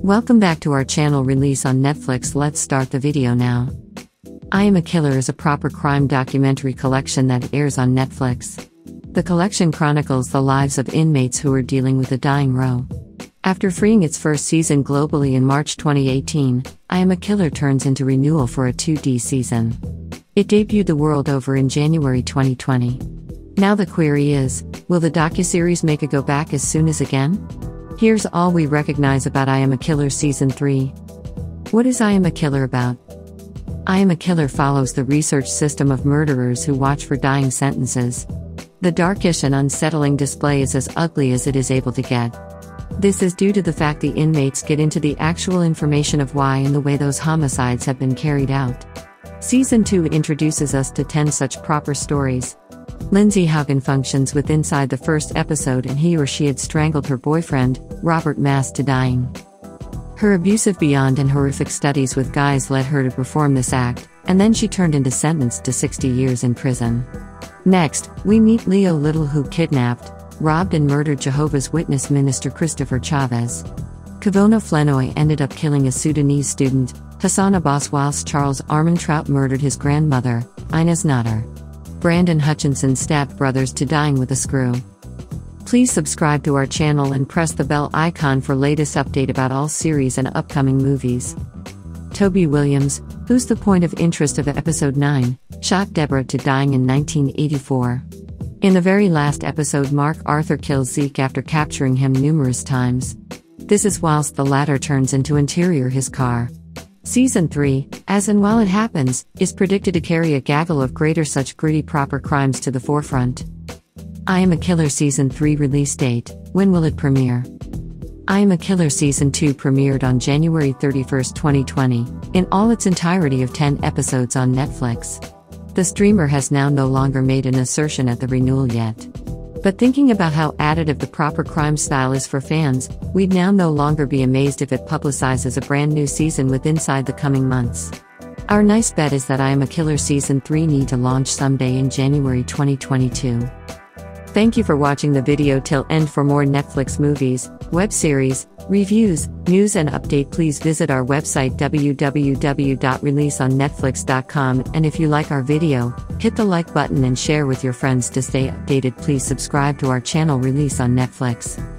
Welcome back to our channel. Release on Netflix. Let's start the video now. I Am a Killer is a proper crime documentary collection that airs on Netflix. The collection chronicles the lives of inmates who are dealing with a dying row. After freeing its first season globally in March 2018, I Am a Killer turns into renewal for a 2D season. It debuted the world over in January 2020. Now the query is, will the docuseries make it go back as soon as again? Here's all we recognize about I Am a Killer Season 3. What is I Am a Killer about? I Am a Killer follows the research system of murderers who watch for dying sentences. The darkish and unsettling display is as ugly as it is able to get. This is due to the fact the inmates get into the actual information of why and the way those homicides have been carried out. Season 2 introduces us to 10 such proper stories. Lindsay Haugen functions with inside the first episode, and he or she had strangled her boyfriend, Robert Mast, to dying. Her abusive beyond and horrific studies with guys led her to perform this act, and then she turned into sentenced to 60 years in prison. Next, we meet Leo Little, who kidnapped, robbed and murdered Jehovah's Witness minister Christopher Chavez. Kavona Flenoy ended up killing a Sudanese student, Hassan Abbas, whilst Charles Armentrout murdered his grandmother, Inez Nader. Brandon Hutchinson stabbed brothers to dying with a screw. Please subscribe to our channel and press the bell icon for latest update about all series and upcoming movies. Toby Williams, who's the point of interest of episode 9, shot Deborah to dying in 1984. In the very last episode, Mark Arthur kills Zeke after capturing him numerous times. This is whilst the latter turns into interior his car. Season 3, as and while it happens, is predicted to carry a gaggle of greater such gritty proper crimes to the forefront. I Am a Killer Season 3 release date, when will it premiere? I Am a Killer Season 2 premiered on January 31, 2020, in all its entirety of 10 episodes on Netflix. The streamer has now no longer made an assertion at the renewal yet. But thinking about how additive the proper crime style is for fans, we'd now no longer be amazed if it publicizes a brand new season with inside the coming months. Our nice bet is that I Am a Killer Season 3 need to launch someday in January 2022. Thank you for watching the video till end. For more Netflix movies, web series, reviews, news and update, please visit our website www.releaseonnetflix.com, and if you like our video, hit the like button and share with your friends to stay updated. Please subscribe to our channel Release on Netflix.